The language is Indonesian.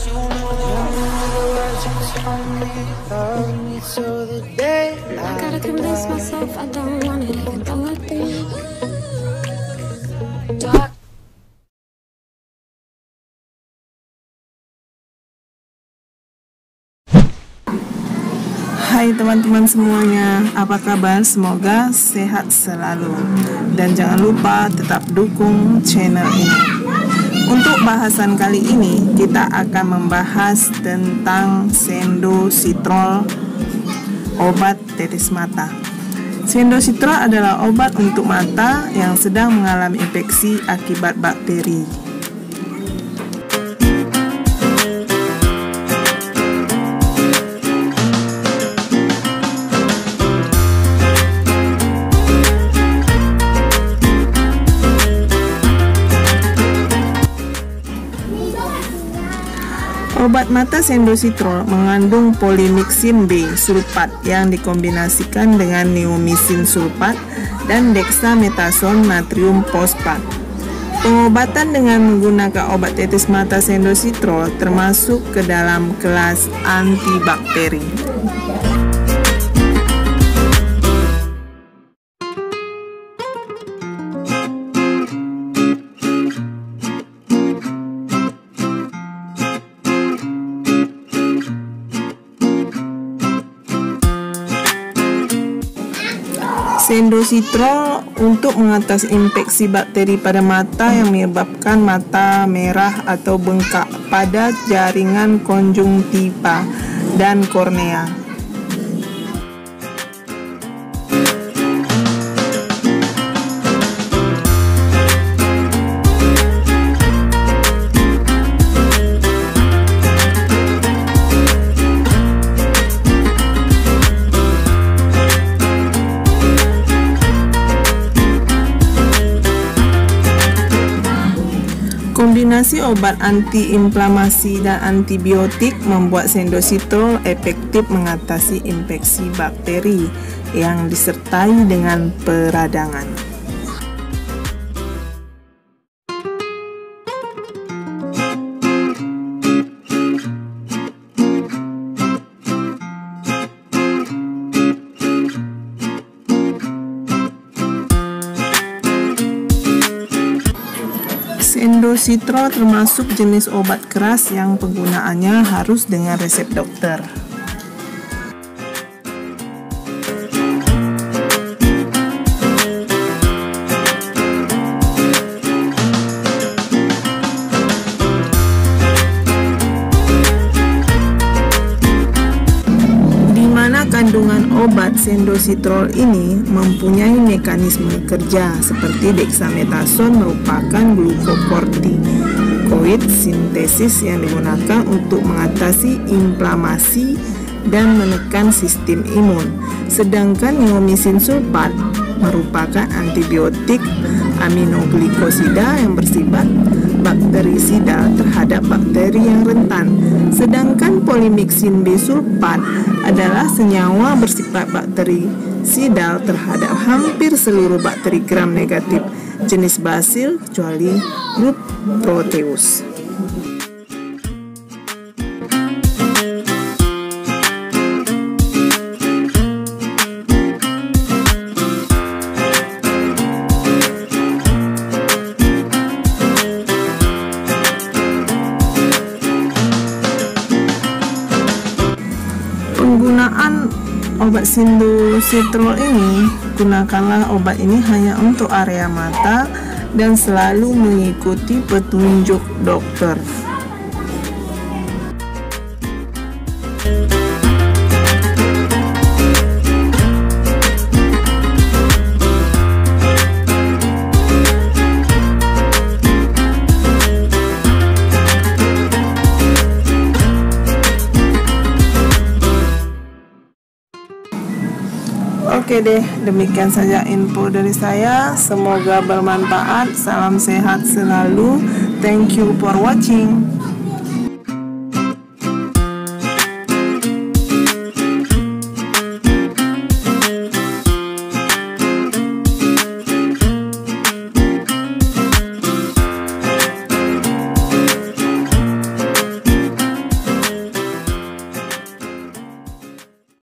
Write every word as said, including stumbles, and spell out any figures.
I gotta convince myself I don't want it, even though I do. Dark. Hai teman-teman semuanya, apa kabar? Semoga sehat selalu. Dan jangan lupa tetap dukung channel ini. Untuk bahasan kali ini, kita akan membahas tentang Sendositrol, obat tetes mata. Sendositrol adalah obat untuk mata yang sedang mengalami infeksi akibat bakteri. Obat mata Sendositrol mengandung polimixin B sulfat yang dikombinasikan dengan neomycin sulfat dan dexamethasone natrium fosfat. Pengobatan dengan menggunakan obat tetes mata Sendositrol termasuk ke dalam kelas antibakteri. Sendositrol untuk mengatasi infeksi bakteri pada mata yang menyebabkan mata merah atau bengkak pada jaringan konjungtiva dan kornea. Kombinasi obat antiinflamasi dan antibiotik membuat Sendositrol efektif mengatasi infeksi bakteri yang disertai dengan peradangan. Sendositrol termasuk jenis obat keras yang penggunaannya harus dengan resep dokter. Kandungan obat Sendositrol ini mempunyai mekanisme kerja seperti dexamethasone merupakan glukokortikoid sintesis yang digunakan untuk mengatasi inflamasi dan menekan sistem imun. Sedangkan neomycin sulfat merupakan antibiotik aminoglikosida yang bersifat bakterisida terhadap bakteri yang rentan. Sedangkan polimixin B sulfat adalah senyawa bersifat bakterisidal terhadap hampir seluruh bakteri gram negatif jenis basil kecuali grup Proteus. Penggunaan obat Sendositrol ini, gunakanlah obat ini hanya untuk area mata dan selalu mengikuti petunjuk dokter. Oke deh, demikian saja info dari saya. Semoga bermanfaat. Salam sehat selalu. Thank you for watching.